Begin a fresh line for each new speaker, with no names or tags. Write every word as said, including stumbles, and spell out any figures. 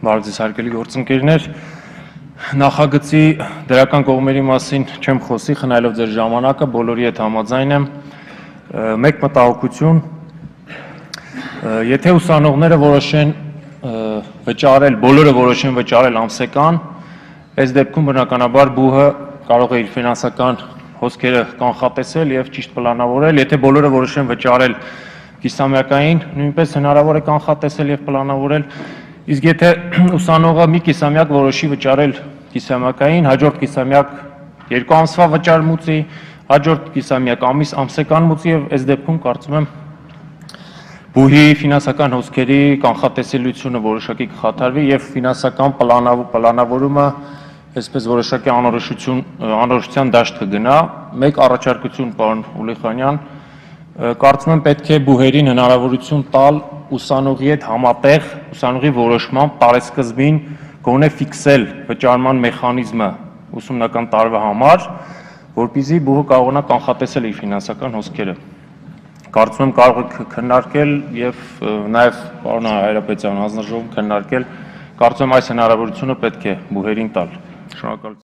Բարև ձեզ հարգելի գործընկերներ, նախագծի դրական կողմերի մասին չեմ խոսի, խնայելով ձեր ժամանակը, բոլորի հետ համաձայն եմ, մեկ մտահոգություն, եթե ուսանողները որոշեն վճարել, բոլորը որոշեն վճարել ամսական, այս դեպքում բնականաբար բուհը կարող է իր ֆինանսական հոսքերը կանխատեսել և ճիշտ պլանավորել, եթե բոլորը որոշեն վճարել կիսամյակային, նույնպես հնարավոր է կանխատեսել և պլանավորել, իսկ եթե ուսանողը մի կիսամյակ որոշի վճարել կիսամյակային, հաջորդ կիսամյակ երկու ամսվա վճարմուծի, հաջորդ կիսամյակ ամիս ամսական մուծի և այս դեպքում կարծում եմ բուհի ֆինանսական հոսքերի կանխատեսելիությունը որոշակի կխաթարվի և ֆինանսական պլանավորումը այսպես որոշակի անորոշության դաշտ կգնա։ Մեկ առաջարկություն, պարոն Ուլիխանյան, կարծում եմ պետք է բուհերին հնարավորություն տալ ուսանողի հետ համատեղ, ուսանողի որոշմամբ տարեսկզբին գոնե ֆիքսել վճարման մեխանիզմը ուսումնական տարվա համար, որպեսզի բուհը կարողանա կանխատեսել իր ֆինանսական հոսքերը։ Կարծում եմ կարող եք քննարկել և նաև պարոն Հայրապետյան հանձնաժողովում քննարկել, կարծում եմ այս հնարավորությունը պետք է բուհերին տալ։ Շնորհակալություն։